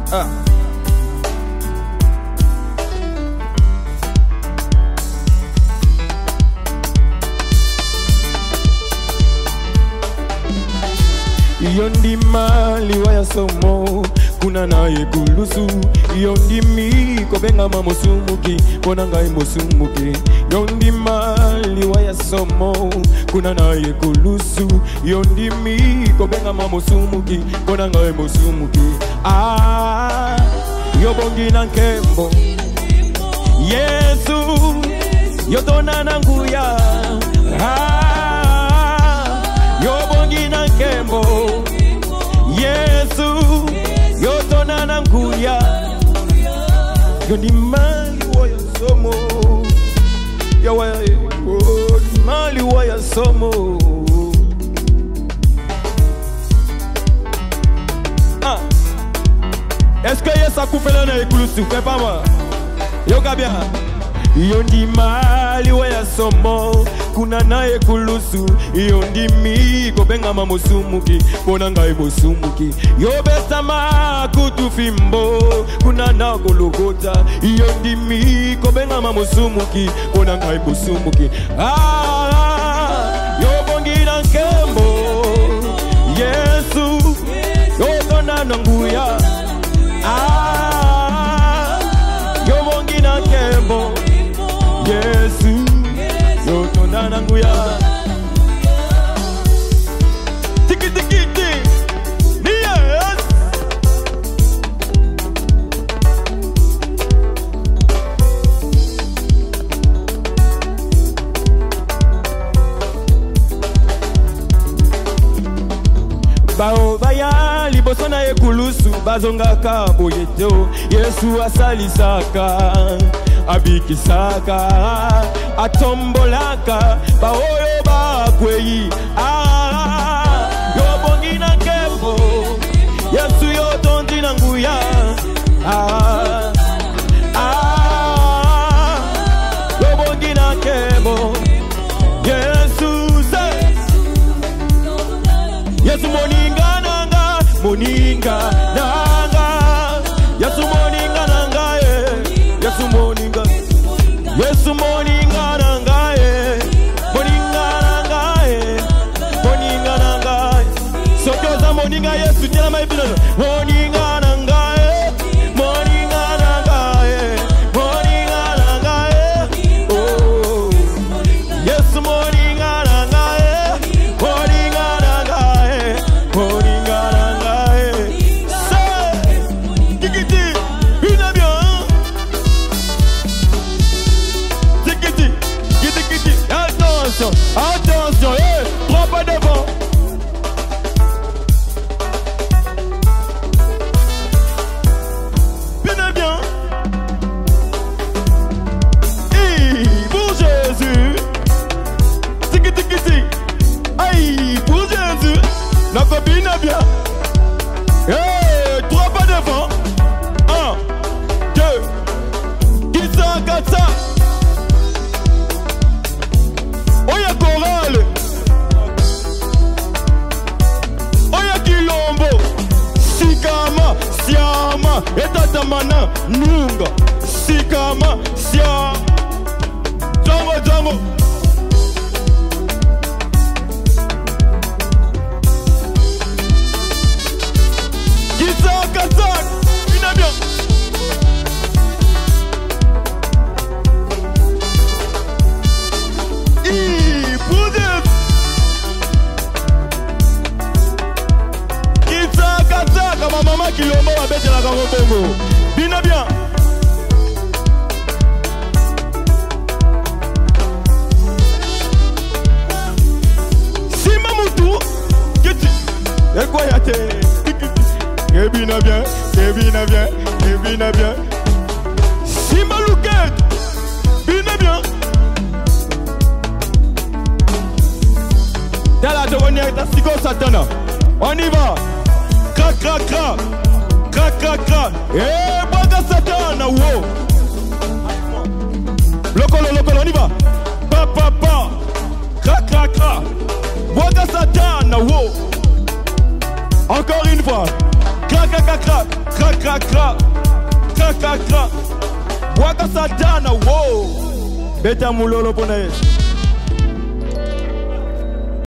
Yondi mali wa ya somo kuna naye kulusu yondi mi kobenga mamosumuki konanga imosumuki yondi mali wa ya somo kuna naye kulusu yondi mi kobenga mamosumuki konanga imosumuki yobongi na nkembo Yesu yotona nanguya yobongi na nkembo Yesu yotona nanguya yondi mali wa ya somo yawa mali wa ya somo est-ce que Yesu akufela na ikulusu fais pas moi yoga bien yondi mali wa ya somo kuna naye kulusu yondi mi kobenga mamosumuki konanga imosumuki yobesama kutufimbo kuna na gologota yondi mi kobenga mamosumuki konanga imosumuki yobongi na nkembo Yesu yotona nanguya yobongi na nkembo Yesu yotona nanguya tiki tiki tiki ni yes bao baya liboso na ekulusu bazongaka boyeto Yesu asalisaka abikisaka atombolaka baoyo bakweyi yobongi na nkembo Yesu yotondi na nguya yobongi na nkembo Yesu Yesu moninga nanga Yesu moninga nanga Yesu moninga nanga moninga nanga sokoza moninga Yesu tena maibino moninga nanga oh Yesu moninga nanga attention, trois pas devant. Bien et bien. Pour Jésus. Tiki tiki tiki. Aïe, pour Jésus. La copine est bien. Trois pas devant. 1, 2, 4, 4. Oya Korale, Oya Kilombo, Sikama, Siama, Etatamana, Nunga, Sikama, Siama, Jango. Kizak, bien bien. Ma maman qui l'homme a bêté la gamme au Congo. Bien bien. Si Mamoutou, que tu. Et quoi y'a t'es. Et bien bien. Si Malouquette. Bien bien. T'as la devenir ta psycho satana. On y va. Kra. Baga satana, wow. Lokolo, on y va. Pa. Kra. Baga satana, wow. Encore une fois. Kra. Kra kra kra. Kra kra kra. Waka Satana, wow. Beta mulolo pone.